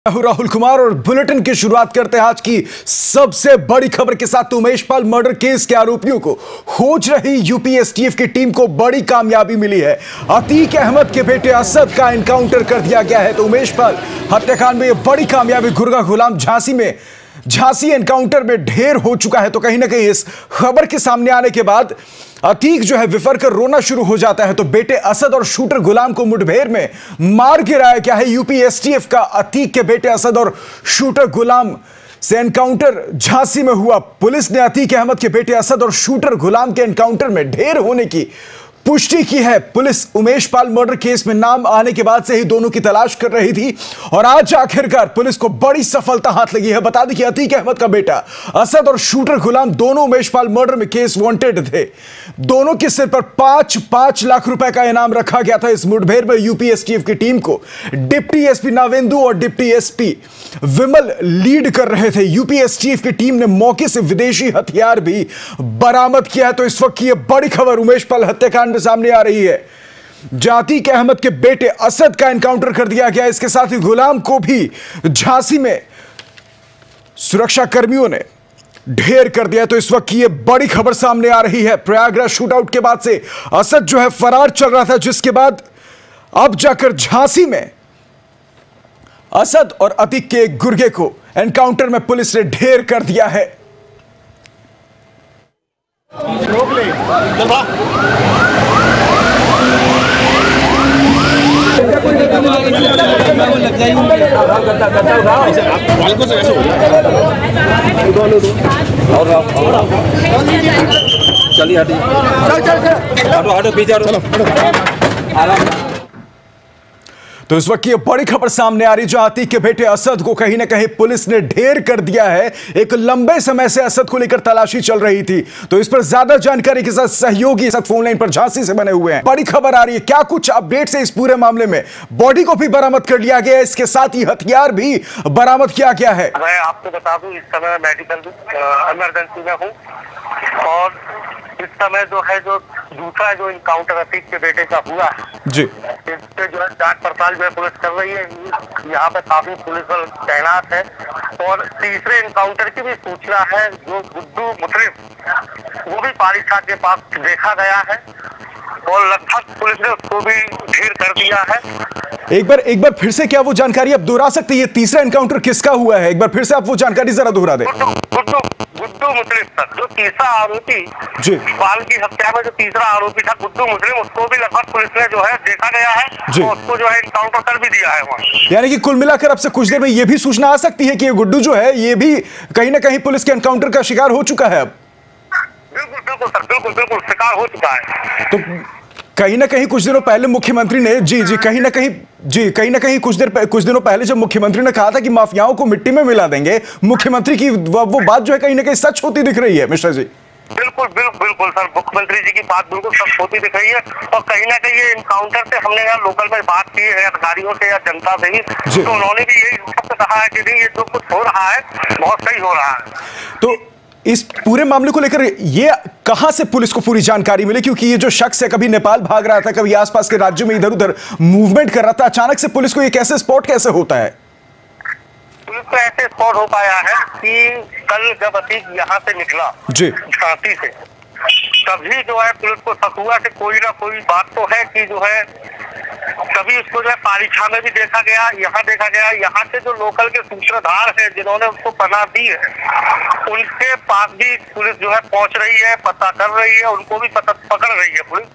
राहुल कुमार और बुलेटिन की शुरुआत करते हैं आज की सबसे बड़ी खबर के साथ। उमेश पाल मर्डर केस के आरोपियों को खोज रही यूपी एसटीएफ की टीम को बड़ी कामयाबी मिली है। अतीक अहमद के बेटे असद का एनकाउंटर कर दिया गया है। तो उमेश पाल हत्याकांड में यह बड़ी कामयाबी गुरगा गुलाम झांसी एनकाउंटर में ढेर हो चुका है। तो कहीं ना कहीं इस खबर के सामने आने के बाद अतीक जो है विफर कर रोना शुरू हो जाता है। तो बेटे असद और शूटर गुलाम को मुठभेड़ में मार गिराया गया है। यूपी एसटीएफ का अतीक के बेटे असद और शूटर गुलाम से एनकाउंटर झांसी में हुआ। पुलिस ने अतीक अहमद के बेटे असद और शूटर गुलाम के एनकाउंटर में ढेर होने की पुष्टि की है। Police Umesh Pal murder case में नाम आने के बाद से ही दोनों की तलाश कर रही थी और आज आखिरकार पुलिस को बड़ी सफलता हाथ लगी है। बता दें कि अतीक अहमद का बेटा असद और शूटर गुलाम दोनों उमेश पाल मर्डर में केस वांटेड थे। दोनों के सिर पर 5-5 लाख रुपए का इनाम रखा गया था। इस मुठभेड़ में यूपी एसटीएफ की टीम को डिप्टी एसपी नावेंदु और डिप्टी एसपी विमल लीड कर रहे थे। यूपी एसटीएफ की टीम ने मौके से विदेशी हथियार भी बरामद किया है। तो इस वक्त की यह बड़ी खबर उमेश पाल हत्याकांड में सामने आ रही है। अतीक अहमद के बेटे असद का एनकाउंटर कर दिया गया। इसके साथ ही गुलाम को भी झांसी में सुरक्षा कर्मियों ने ढेर कर दिया। तो इस वक्त की यह बड़ी खबर सामने आ रही है। प्रयागराज शूटआउट के बाद से असद जो है फरार चल रहा था, जिसके बाद अब जाकर झांसी में असद और अतीक के एक गुर्गे को एनकाउंटर में पुलिस ने ढेर कर दिया है। चलिए हटो पीछे चलो। तो इस वक्त ये बड़ी खबर सामने आ रही, जो अतीक के बेटे असद को कहीं ना कहीं पुलिस ने ढेर कर दिया है। एक लंबे समय से असद को लेकर तलाशी चल रही थी। तो इस पर ज्यादा जानकारी के साथ सहयोगी असद फोन लाइन पर झांसी से बने हुए हैं। बड़ी खबर आ रही है, क्या कुछ अपडेट्स है इस पूरे मामले में? बॉडी को भी बरामद कर लिया गया है, इसके साथ ही हथियार भी बरामद किया गया है। मैं आपको बता दूं, इस समय मेडिकल इमरजेंसी में हूँ और इस समय जो है जो दूसरा जो इनकाउंटर अतीक के बेटे का हुआ है जी, इस पे जो है जांच पड़ताल जो है पुलिस कर रही है। यहाँ पे काफी पुलिस बल तैनात है और तीसरे इनकाउंटर की भी सूचना है। जो गुड्डू मुस्लिम वो भी पारिछा के पास देखा गया है और लगभग पुलिस ने उसको भी ढेर कर दिया है। एक बार फिर से क्या वो जानकारी आप दोहरा सकते हैं? ये तीसरा एनकाउंटर किसका हुआ है? एक बार फिर से आप वो जानकारी जरा दोहरा दें। गुड्डू मुस्लिम सर, जो तीसरा आरोपी जी पाल की हत्या में जो तीसरा आरोपी था गुड्डू मुस्लिम, उसको भी लगभग पुलिस ने जो है देखा गया है जी, तो उसको जो है इनकाउंटर कर भी दिया है वहाँ। यानी कि कुल मिलाकर अब से कुछ देर में ये भी सूचना आ सकती है कि ये गुड्डू जो है ये भी कहीं ना कहीं पुलिस के एनकाउंटर का शिकार हो चुका है। अब बिल्कुल सर, बिल्कुल शिकार हो चुका है। तो कहीं ना कहीं कुछ दिनों पहले मुख्यमंत्री ने कहीं ना कहीं कुछ दिनों पहले जब मुख्यमंत्री ने कहा था कि माफियाओं को मिट्टी में मिला देंगे, मुख्यमंत्री की वो बात जो है कहीं ना कहीं सच होती दिख रही है मिश्रा जी। बिल्कुल सर, मुख्यमंत्री जी की बात बिल्कुल सच होती दिख रही है और कहीं ना कहीं ये इनकाउंटर से हमने यहाँ लोकल में बात की है अधिकारियों से या जनता से ही, तो उन्होंने भी यही कहा है कि नहीं, ये जो कुछ हो रहा है बहुत सही हो रहा है। तो इस पूरे मामले को लेकर ये कहां से पुलिस को पूरी जानकारी मिली? क्योंकि ये जो शख्स है कभी नेपाल भाग रहा था, कभी आसपास के राज्यों में इधर उधर मूवमेंट कर रहा था, अचानक से पुलिस को ये कैसे स्पॉट कैसे होता है? पुलिस को ऐसे स्पॉट हो पाया है कि कल जब अतीक यहाँ से निकला जी झांसी से, तभी जो है पुलिस को शक हुआ कि कोई ना कोई बात तो है कि जो है कभी उसको जो है पारिछा में भी देखा गया, यहाँ देखा गया। यहाँ के जो लोकल के सूत्रधार है जिन्होंने उसको पनाह दी है, उनके पास भी पुलिस जो है पहुंच रही है, पता कर रही है, उनको भी पकड़ रही है पुलिस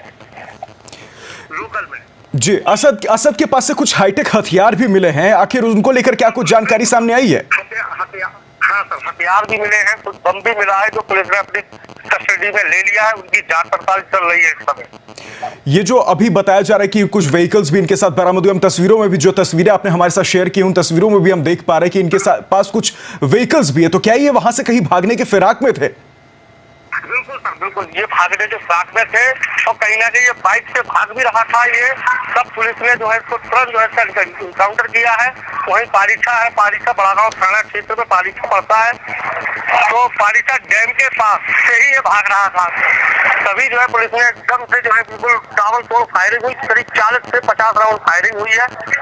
लोकल में। जी, असद के पास से कुछ हाईटेक हथियार भी मिले हैं, आखिर उनको लेकर क्या कुछ जानकारी सामने आई है? हाँ सर, हथियार भी मिले हैं, कुछ बम भी मिला है जो पुलिस ने अपनी कस्टडी में ले लिया है। उनकी जांच पड़ताल चल रही है इस समय। ये जो अभी बताया जा रहा है कि कुछ व्हीकल्स भी इनके साथ बरामद हुए, हम तस्वीरों में भी, जो तस्वीरें आपने हमारे साथ शेयर की उन तस्वीरों में भी हम देख पा रहे हैं कि इनके पास कुछ व्हीकल्स भी है। तो क्या ये वहां से कहीं भागने के फिराक में थे? बिल्कुल सर, बिल्कुल ये भागने के साथ में थे और कहीं ना कहीं ये बाइक से भाग भी रहा था। ये सब पुलिस ने जो है इसको तुरंत जो है इनकाउंटर किया है। वहीं पारीछा है, पारीछा बड़ागांव थाना क्षेत्र में पारीछा पड़ता है, तो पारीछा डैम के पास से ही ये भाग रहा था। तभी जो है पुलिस ने एकदम से जो है बिल्कुल ताबड़तोड़ फायरिंग हुई, करीब 40 से 50 राउंड फायरिंग हुई है।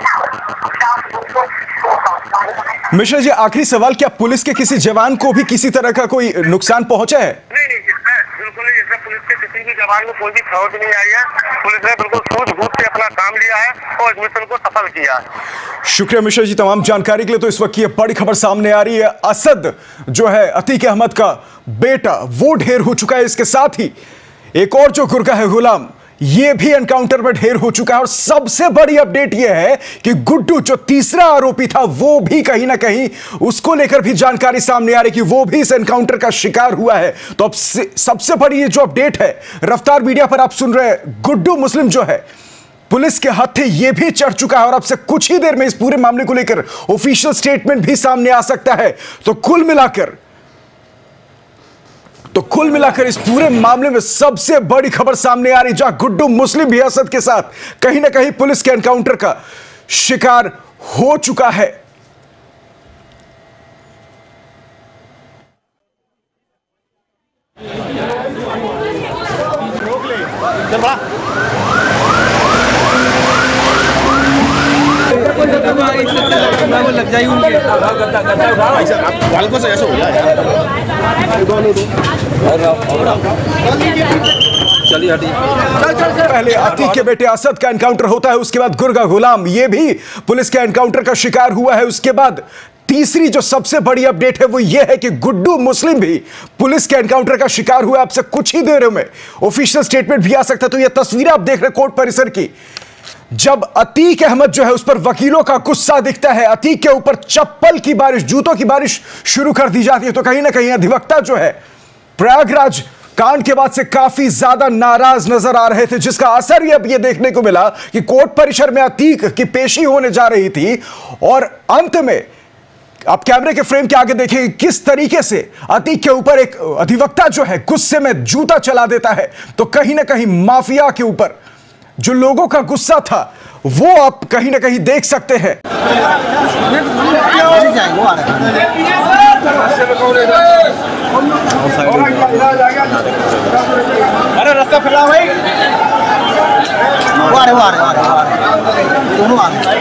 मिश्रा जी, आखिरी सवाल, क्या पुलिस के किसी जवान को भी किसी तरह का कोई नुकसान पहुंचा है? नहीं, बिल्कुल नहीं, इसमें पुलिस के किसी भी जवान को कोई भी खरोच नहीं आई है। पुलिस ने बिल्कुल सूझबूझ से अपना काम लिया है और इस मिशन को सफल किया है। शुक्रिया मिश्रा जी तमाम जानकारी के लिए। तो इस वक्त ये बड़ी खबर सामने आ रही है, असद जो है अतीक अहमद का बेटा वो ढेर हो चुका है। इसके साथ ही एक और जो गुर्गा है गुलाम, ये भी एनकाउंटर में ढेर हो चुका है। और सबसे बड़ी अपडेट यह है कि गुड्डू जो तीसरा आरोपी था वो भी कहीं ना कहीं उसको लेकर भी जानकारी सामने आ रही कि वो भी इस एनकाउंटर का शिकार हुआ है। तो अब सबसे बड़ी ये जो अपडेट है, रफ्तार मीडिया पर आप सुन रहे हैं, गुड्डू मुस्लिम जो है पुलिस के हाथे ये भी चढ़ चुका है और अब से कुछ ही देर में इस पूरे मामले को लेकर ऑफिशियल स्टेटमेंट भी सामने आ सकता है। तो कुल मिलाकर इस पूरे मामले में सबसे बड़ी खबर सामने आ रही, जहां गुड्डू मुस्लिम भी असद के साथ कहीं ना कहीं पुलिस के एनकाउंटर का शिकार हो चुका है। लग जाएगी उनके से ऐसा हो जाए। चलिए हटिए। पहले अतीक के बेटे असद का एनकाउंटर होता है, उसके बाद गुर्गा गुलाम ये भी पुलिस के एनकाउंटर का शिकार हुआ है। उसके बाद तीसरी जो सबसे बड़ी अपडेट है वो ये है कि गुड्डू मुस्लिम भी पुलिस के एनकाउंटर का शिकार हुआ। अब से कुछ ही देर में ऑफिशियल स्टेटमेंट भी आ सकता है। तो ये तस्वीर आप देख रहे कोर्ट परिसर की, जब अतीक अहमद जो है उस पर वकीलों का गुस्सा दिखता है, अतीक के ऊपर चप्पल की बारिश, जूतों की बारिश शुरू कर दी जाती है। तो कहीं ना कहीं अधिवक्ता जो है प्रयागराज कांड के बाद से काफी ज्यादा नाराज नजर आ रहे थे, जिसका असर ही अब यह देखने को मिला कि कोर्ट परिसर में अतीक की पेशी होने जा रही थी और अंत में आप कैमरे के फ्रेम के आगे देखें किस तरीके से अतीक के ऊपर एक अधिवक्ता जो है गुस्से में जूता चला देता है। तो कहीं ना कहीं माफिया के ऊपर जो लोगों का गुस्सा था वो आप कहीं ना कहीं देख सकते हैं। अरे रास्ता फैला भाई, वो आ रहे दोनों आ रहे।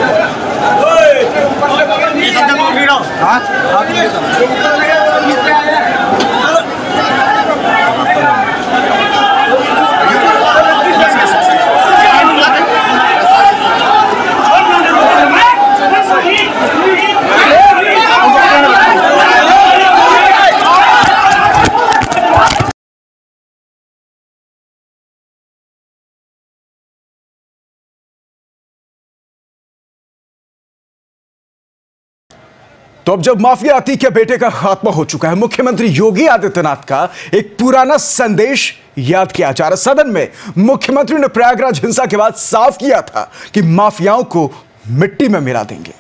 तो अब जब माफिया अतीक के बेटे का खात्मा हो चुका है, मुख्यमंत्री योगी आदित्यनाथ का एक पुराना संदेश याद किया जा रहा। सदन में मुख्यमंत्री ने प्रयागराज हिंसा के बाद साफ किया था कि माफियाओं को मिट्टी में मिला देंगे,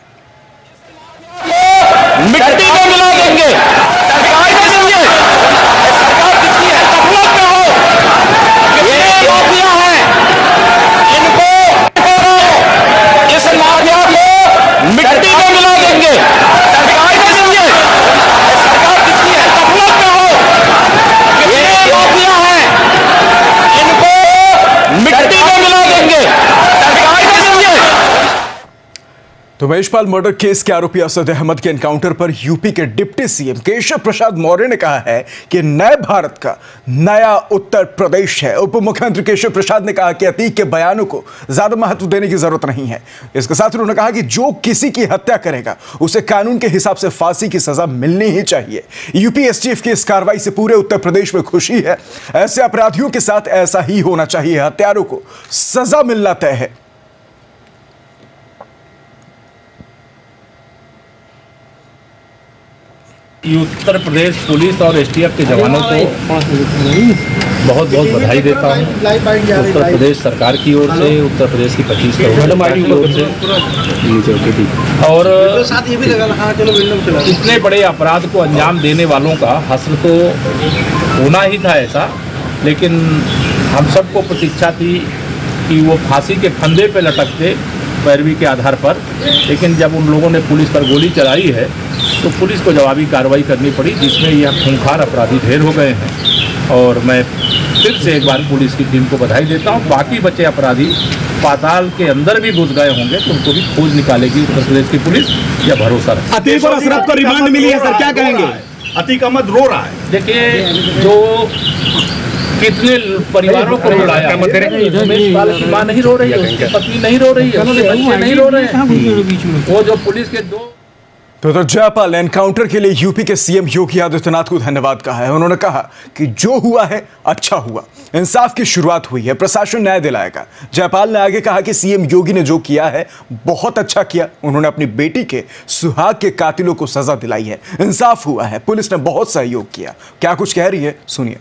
मिट्टी में मिला देंगे। सरकार किसकी है? सरकार किसकी है? तफलक में हो, ये माफिया है, इनको इस माफिया को मिट्टी में मिला देंगे। सरकार किसकी है? सरकार किसकी है? तफलक में हो, ये माफिया है, इनको मिट्टी में मिला देंगे। सरकार किसकी है? तो महेशपाल मर्डर केस के आरोपी असद अहमद के एनकाउंटर पर यूपी के डिप्टी सीएम केशव प्रसाद मौर्य ने कहा है कि नए भारत का नया उत्तर प्रदेश है। उप मुख्यमंत्री केशव प्रसाद ने कहा कि अतीक के बयानों को ज्यादा महत्व देने की जरूरत नहीं है। इसके साथ उन्होंने कहा कि जो किसी की हत्या करेगा उसे कानून के हिसाब से फांसी की सजा मिलनी ही चाहिए। यूपी एसटीएफ की इस कार्रवाई से पूरे उत्तर प्रदेश में खुशी है। ऐसे अपराधियों के साथ ऐसा ही होना चाहिए, हत्यारों को सजा मिलना तय है। उत्तर प्रदेश पुलिस और एसटीएफ के जवानों को बहुत बहुत बधाई देता हूँ। उत्तर प्रदेश सरकार की ओर से, उत्तर प्रदेश की 25 करोड़ की ओर से, और इतने बड़े अपराध को अंजाम देने वालों का हश्र तो होना ही था ऐसा, लेकिन हम सबको प्रतीक्षा थी कि वो फांसी के फंदे पे लटकते पैरवी के आधार पर, लेकिन जब उन लोगों ने पुलिस पर गोली चलाई है तो पुलिस को जवाबी कार्रवाई करनी पड़ी, जिसमें यह खूंखार अपराधी ढेर हो गए हैं। और मैं फिर से एक बार पुलिस की टीम को बधाई देता हूँ। बाकी बचे अपराधी पाताल के अंदर भी घुस गए होंगे तो उनको भी खोज निकालेगी उत्तर प्रदेश की पुलिस, या भरोसा रखें। अतीक और अशरफ को रिमांड मिली है सर, क्या कहेंगे? अतीक अहमद रो रहा है। देखिए, जो कितने परिवारों को रुलाया, उमेश पाल की मां नहीं रो रही है, उसकी पत्नी नहीं रो रही है, उसके बच्चे नहीं रो रहे हैं, वो जो पुलिस के दो। तो जयपाल ने एनकाउंटर के लिए यूपी के सीएम योगी आदित्यनाथ को धन्यवाद कहा है। उन्होंने कहा कि जो हुआ है अच्छा हुआ, इंसाफ की शुरुआत हुई है, प्रशासन न्याय दिलाएगा। जयपाल ने आगे कहा कि सीएम योगी ने जो किया है बहुत अच्छा किया। उन्होंने अपनी बेटी के सुहाग के कातिलों को सजा दिलाई है, इंसाफ हुआ है, पुलिस ने बहुत सहयोग किया। क्या कुछ कह रही है, सुनिए।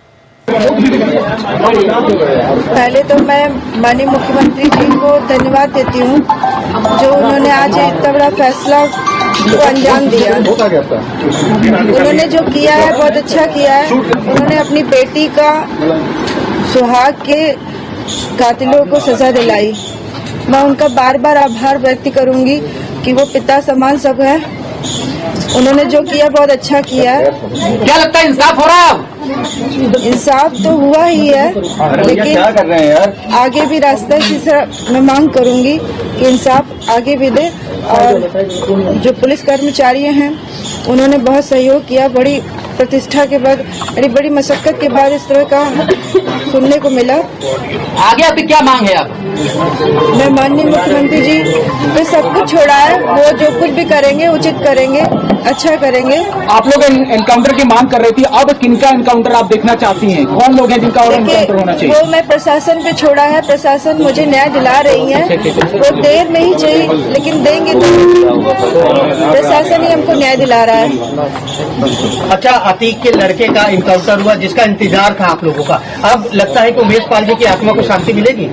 पहले तो मैं माननीय मुख्यमंत्री जी को धन्यवाद देती हूँ जो उन्होंने आज इतना बड़ा फैसला को अंजाम दिया। उन्होंने जो किया है बहुत अच्छा किया है। उन्होंने अपनी बेटी का सुहाग के कातिलों को सजा दिलाई। मैं उनका बार बार आभार व्यक्त करूंगी कि वो पिता समान सब है। उन्होंने जो किया बहुत अच्छा किया है। क्या लगता है इंसाफ हो रहा है? इंसाफ तो हुआ ही है, लेकिन क्या कर रहे हैं यार? आगे भी रास्ता इसी तरह मैं मांग करूंगी कि इंसाफ आगे भी दे। और जो पुलिस कर्मचारी हैं उन्होंने बहुत सहयोग किया। बड़ी प्रतिष्ठा के बाद, बड़ी मशक्कत के बाद इस तरह का सुनने को मिला। आगे अभी क्या मांग है आप? मैं माननीय मुख्यमंत्री जी ने सब कुछ छोड़ा है, वो जो कुछ भी करेंगे उचित करेंगे, अच्छा करेंगे। आप लोग एनकाउंटर की मांग कर रही थी, अब किनका एनकाउंटर आप देखना चाहती हैं? कौन लोग हैं जिनका और एनकाउंटर होना चाहिए? वो मैं प्रशासन पे छोड़ा है, प्रशासन मुझे न्याय दिला रही है। वो देर नहीं चाहिए, लेकिन देंगे तो प्रशासन ही हमको न्याय दिला रहा है। अच्छा, अतीक के लड़के का इनकाउंटर हुआ जिसका इंतजार था आप लोगों का, अब लगता है कि उमेश पाल जी की आत्मा को शांति मिलेगी?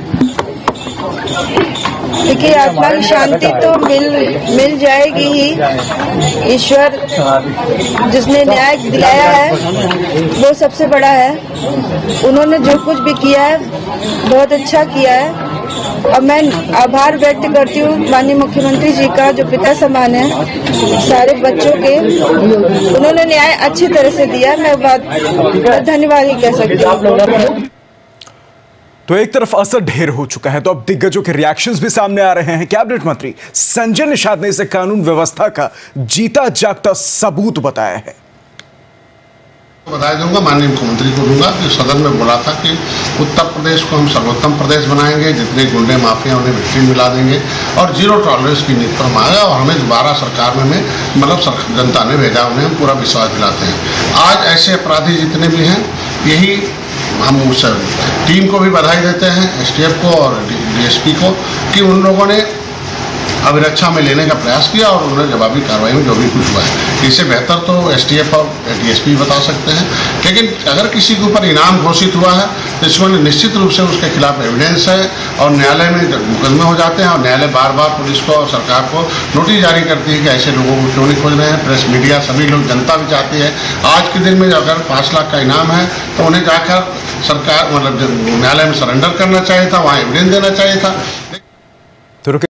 देखिए, आत्मा की शांति तो मिल जाएगी ही। ईश्वर जिसने न्याय दिलाया है वो सबसे बड़ा है। उन्होंने जो कुछ भी किया है बहुत अच्छा किया है। और मैं आभार व्यक्त करती हूँ माननीय मुख्यमंत्री जी का, जो पिता समान है सारे बच्चों के। उन्होंने न्याय अच्छी तरह से दिया। मैं धन्यवाद ही कह सकती हूँ। तो एक तरफ असर ढेर हो चुका है तो अब दिग्गजों के रिएक्शंस भी सामने आ रहे हैं। कैबिनेट मंत्री संजय निषाद ने इसे कानून व्यवस्था का जीता जागता सबूत बताया है। बधाई दूंगा, माननीय मुख्यमंत्री को दूंगा कि सदन में बोला था कि उत्तर प्रदेश को हम सर्वोत्तम प्रदेश बनाएंगे, जितने गुंडे माफिया उन्हें मिट्टी मिला देंगे और जीरो टॉलरेंस की नीति पर हम आएगा और हमें दोबारा सरकार में जनता ने भेजा, उन्हें हम पूरा विश्वास दिलाते हैं। आज ऐसे अपराधी जितने भी हैं, यही हम उस टीम को भी बधाई देते हैं, एसटीएफ को और डीएसपी को, कि उन लोगों ने अभिरक्षा में लेने का प्रयास किया और उन्होंने जवाबी कार्रवाई में जो भी कुछ हुआ है, इससे बेहतर तो एसटीएफ और डीएसपी बता सकते हैं। लेकिन अगर किसी के ऊपर इनाम घोषित हुआ है तो इसमें निश्चित रूप से उसके खिलाफ एविडेंस है और न्यायालय में मुकदमे हो जाते हैं और न्यायालय बार बार पुलिस को और सरकार को नोटिस जारी करती है कि ऐसे लोगों को क्यों नहीं खोज रहे हैं। प्रेस मीडिया सभी लोग, जनता भी चाहती है। आज के दिन में अगर 5 लाख का इनाम है तो उन्हें जाकर सरकार न्यायालय में सरेंडर करना चाहिए था, वहाँ एविडेंस देना चाहिए था।